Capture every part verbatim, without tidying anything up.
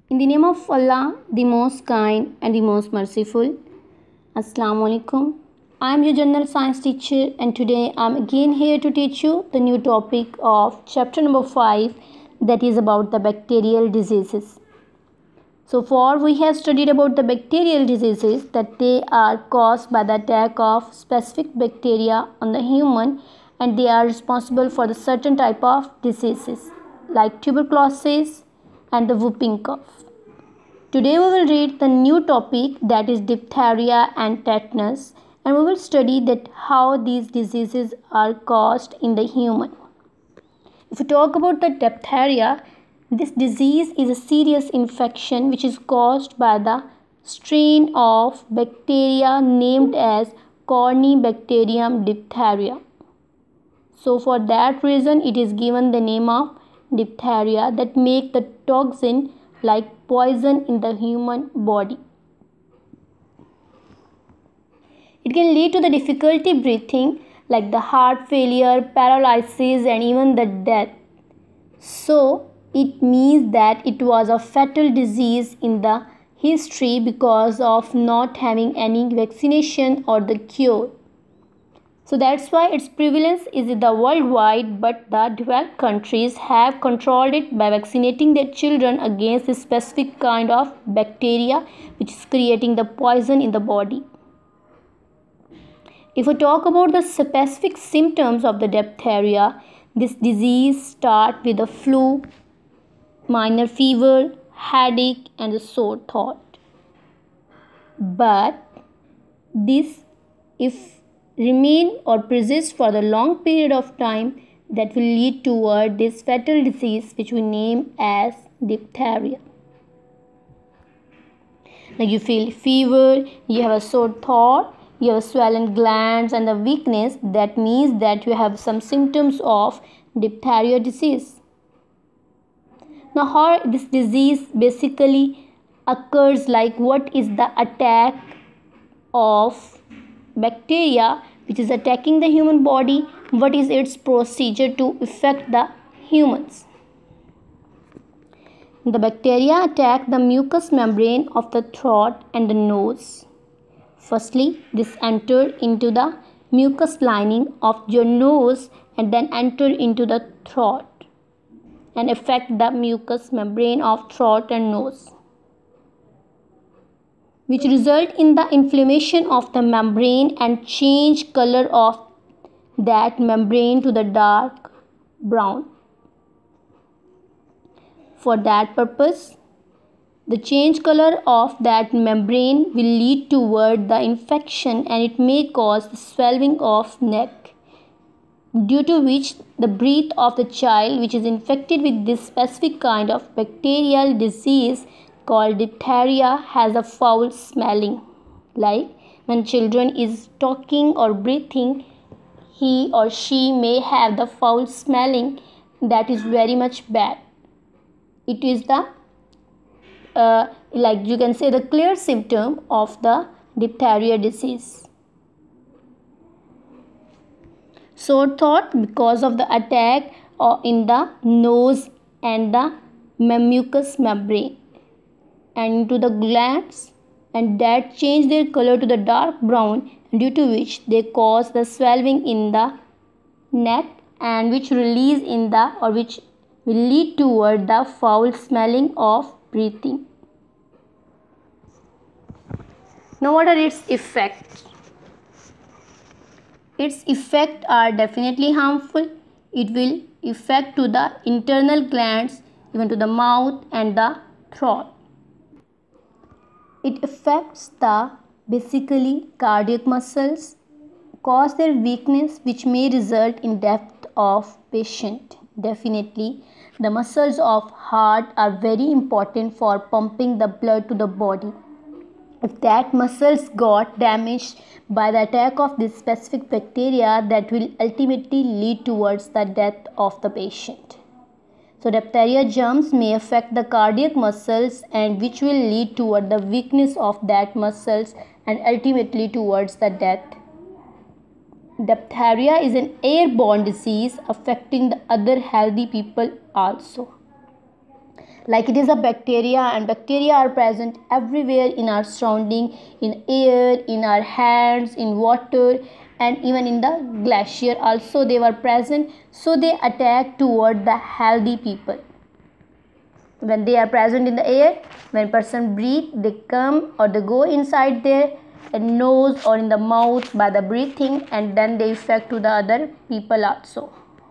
In the name of Allah, the most kind and the most merciful. Assalamu alaikum. I am your general science teacher and today I am again here to teach you the new topic of chapter number five, that is about the bacterial diseases. So far we have studied about the bacterial diseases, that they are caused by the attack of specific bacteria on the human, and they are responsible for the certain type of diseases like tuberculosis and the whooping cough. Today we will read the new topic, that is diphtheria and tetanus, and we will study that how these diseases are caused in the human. If we talk about the diphtheria, this disease is a serious infection which is caused by the strain of bacteria named as Corynebacterium diphtheria. So for that reason it is given the name of diphtheria, that make the toxin like poison in the human body. It can lead to the difficulty breathing, like the heart failure, paralysis and even the death. So it means that it was a fatal disease in the history because of not having any vaccination or the cure. So that's why its prevalence is the worldwide, but the developed countries have controlled it by vaccinating their children against this specific kind of bacteria which is creating the poison in the body. If we talk about the specific symptoms of the diphtheria, this disease starts with the flu, minor fever, headache and a sore throat. But this, if remain or persist for the long period of time, that will lead toward this fatal disease which we name as diphtheria. Like you feel fever, you have a sore throat, you have swollen glands and the weakness, that means that you have some symptoms of diphtheria disease. Now how this disease basically occurs, like what is the attack of bacteria which is attacking the human body, what is its procedure to affect the humans. The bacteria attack the mucous membrane of the throat and the nose. Firstly, this enter into the mucous lining of your nose and then enter into the throat and affect the mucous membrane of throat and nose, which result in the inflammation of the membrane and change color of that membrane to the dark brown. For that purpose, the change color of that membrane will lead toward the infection and it may cause the swelling of neck, due to which the breath of the child which is infected with this specific kind of bacterial disease called diphtheria has a foul smelling. Like when children is talking or breathing, he or she may have the foul smelling, that is very much bad. It is the uh, like you can say the clear symptom of the diphtheria disease. Sore throat because of the attack uh, in the nose and the mucous membrane and into the glands, and that change their color to the dark brown, due to which they cause the swelling in the neck and which release in the or which will lead toward the foul smelling of breathing. Now what are its effects? Its effects are definitely harmful. It will affect to the internal glands, even to the mouth and the throat. It affects the basically cardiac muscles, cause their weakness which may result in death of patient. Definitely the muscles of heart are very important for pumping the blood to the body. If that muscles got damaged by the attack of this specific bacteria, that will ultimately lead towards the death of the patient. So diphtheria germs may affect the cardiac muscles, and which will lead toward the weakness of that muscles and ultimately towards the death. Diphtheria is an airborne disease affecting the other healthy people also. like it is a bacteria, and bacteria are present everywhere in our surrounding, in air, in our hands, in water, and even in the glacier also they were present. So they attack toward the healthy people. When they are present in the air, when person breathe, they come or they go inside their nose or in the mouth by the breathing, and then they affect to the other people also.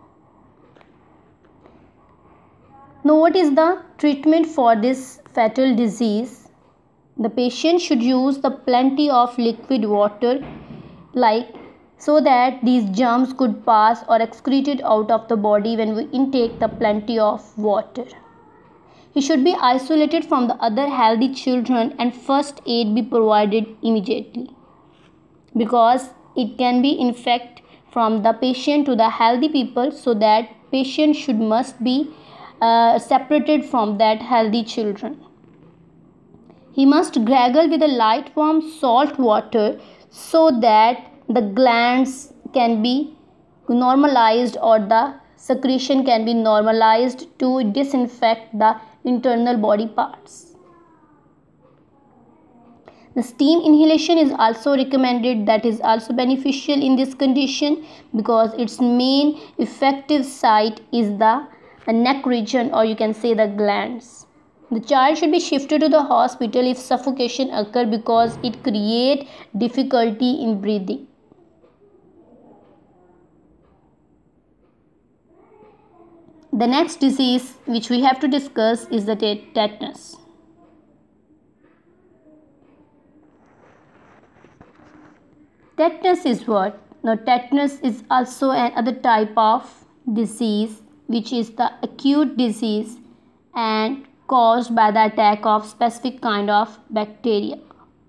Now, what is the treatment for this fatal disease? The patient should use the plenty of liquid water, like so that these germs could pass or excreted out of the body when we intake the plenty of water. He should be isolated from the other healthy children and first aid be provided immediately, because it can be infect from the patient to the healthy people, so that patient should must be uh, separated from that healthy children. He must gargle with a light warm salt water so that the glands can be normalized or the secretion can be normalized to disinfect the internal body parts. The steam inhalation is also recommended, that is also beneficial in this condition, because its main effective site is the neck region, or you can say the glands. The child should be shifted to the hospital if suffocation occur, because it creates difficulty in breathing. The next disease which we have to discuss is the tetanus. Tetanus is what? Now, tetanus is also another type of disease, which is the acute disease and caused by the attack of specific kind of bacteria.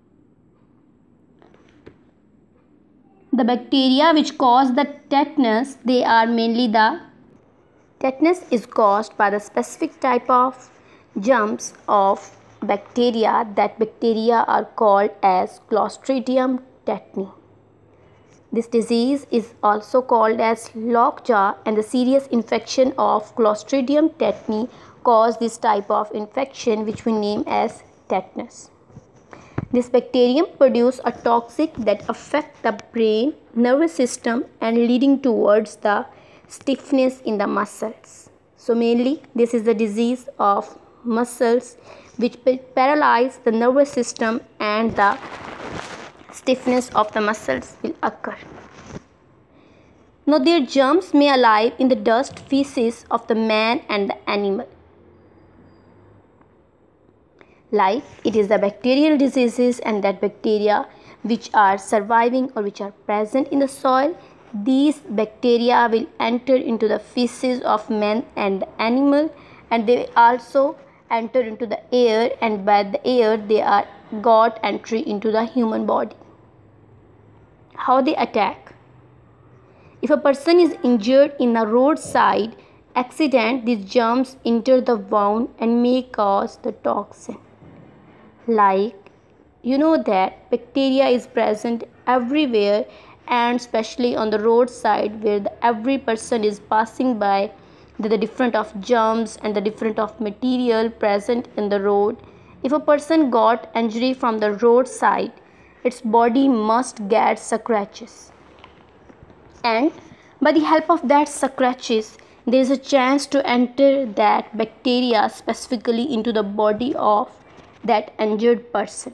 The bacteria which cause the tetanus, they are mainly the tetanus is caused by the specific type of germs of bacteria. That bacteria are called as Clostridium tetani. This disease is also called as lockjaw, and the serious infection of Clostridium tetani cause this type of infection, which we name as tetanus. This bacterium produce a toxic that affect the brain, nervous system, and leading towards the stiffness in the muscles. So mainly this is the disease of muscles which paralyze the nervous system, and the stiffness of the muscles will occur. Now, their germs may alive in the dust, feces of the man and the animal. Like it is the bacterial diseases, and that bacteria which are surviving or which are present in the soil, these bacteria will enter into the feces of man and the animal, and they also enter into the air, and by the air they are got entry into the human body. How they attack? If a person is injured in a roadside accident, these germs enter the wound and may cause the toxin. Like you know that bacteria is present everywhere, and especially on the roadside where the, every person is passing by, the, the different of germs and the different of material present in the road. If a person got injury from the roadside, its body must get scratches, and by the help of that scratches there is a chance to enter that bacteria specifically into the body of that injured person.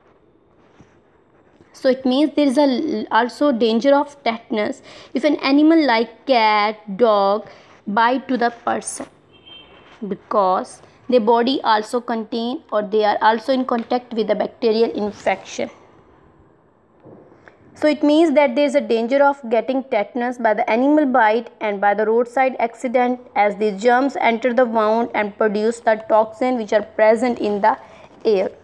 So it means there is a also danger of tetanus if an animal like cat, dog bite to the person, because their body also contain or they are also in contact with the bacterial infection. So it means that there is a danger of getting tetanus by the animal bite and by the roadside accident, as these germs enter the wound and produce the toxin which are present in the air.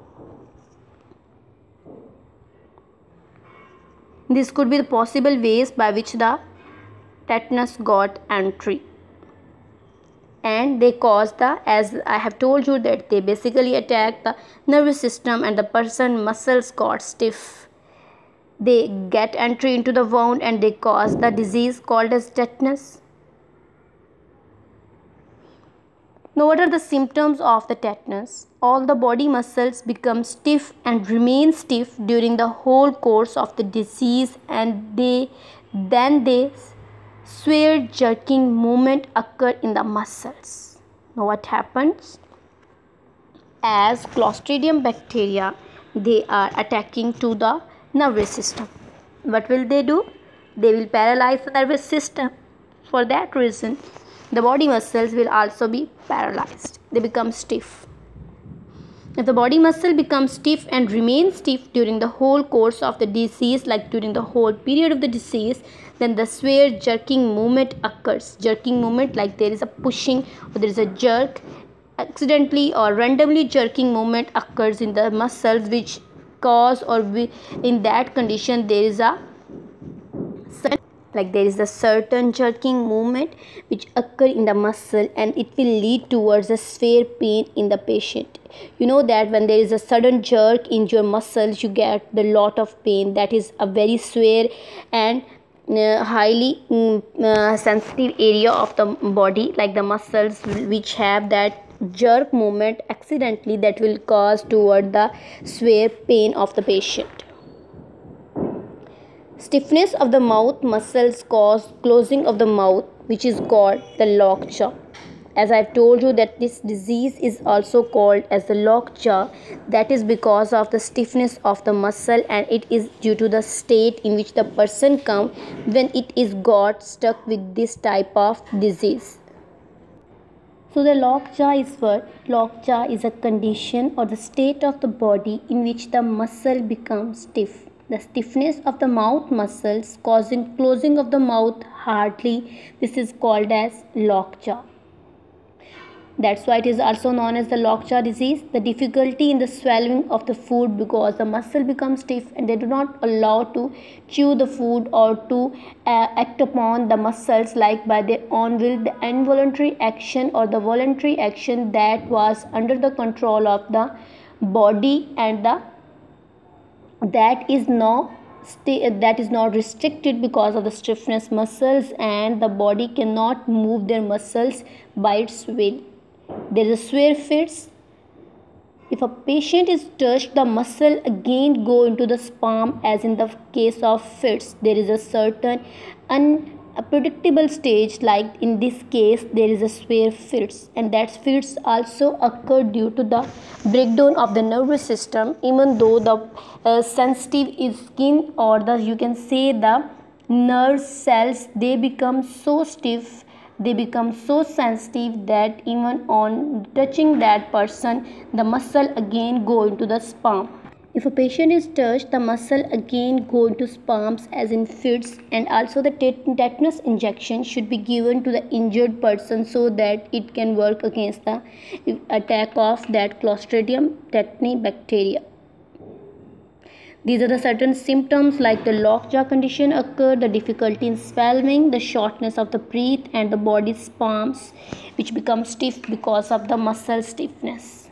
This could be the possible ways by which the tetanus got entry, and they cause the, as I have told you, that they basically attack the nervous system and the person muscles got stiff. They get entry into the wound and they cause the disease called as tetanus. Now, what are the symptoms of the tetanus? All the body muscles become stiff and remain stiff during the whole course of the disease, and they then they swear jerking movement occur in the muscles. Now, what happens? As Clostridium bacteria, they are attacking to the nervous system. What will they do? They will paralyze the nervous system. For that reason, the body muscles will also be paralyzed. They become stiff. If the body muscle becomes stiff and remains stiff during the whole course of the disease, like during the whole period of the disease, then the swear jerking movement occurs. Jerking movement, like there is a pushing or there is a jerk. Accidentally or randomly jerking movement occurs in the muscles, which cause or we, in that condition there is a like there is a certain jerking movement which occur in the muscle, and it will lead towards a severe pain in the patient. You know that when there is a sudden jerk in your muscles, you get the lot of pain. That is a very severe and uh, highly mm, uh, sensitive area of the body, like the muscles which have that jerk movement accidentally, that will cause toward the severe pain of the patient. Stiffness of the mouth muscles cause closing of the mouth, which is called the lockjaw. As I've told you that this disease is also called as the lockjaw, that is because of the stiffness of the muscle, and it is due to the state in which the person comes when it is got stuck with this type of disease. So the lockjaw is what? Lockjaw is a condition or the state of the body in which the muscle becomes stiff. The stiffness of the mouth muscles causing closing of the mouth hardly. This is called as lockjaw. That's why it is also known as the lockjaw disease. The difficulty in the swallowing of the food, because the muscle becomes stiff and they do not allow to chew the food or to uh, act upon the muscles like by their own will. The involuntary action or the voluntary action that was under the control of the body, and the that is now that is not restricted because of the stiffness muscles, and the body cannot move their muscles by its will. There is a swear fits. If a patient is touched, the muscle again go into the spasm, as in the case of fits. There is a certain unpredictable stage, like in this case there is a swear fits, and that fits also occur due to the breakdown of the nervous system. Even though the uh, sensitive is skin, or the you can say the nerve cells, they become so stiff, they become so sensitive that even on touching that person, the muscle again go into the spasm. If a patient is touched, the muscle again go into spasms as in fits, and also the tetanus injection should be given to the injured person so that it can work against the attack of that Clostridium tetani bacteria. These are the certain symptoms like the lockjaw condition occur, the difficulty in swallowing, the shortness of the breath, and the body spasms which become stiff because of the muscle stiffness.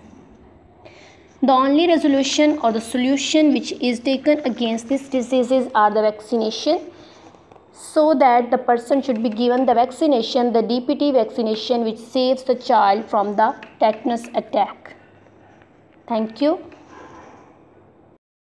The only resolution or the solution which is taken against these diseases are the vaccination, so that the person should be given the vaccination, the D P T vaccination, which saves the child from the tetanus attack. Thank you.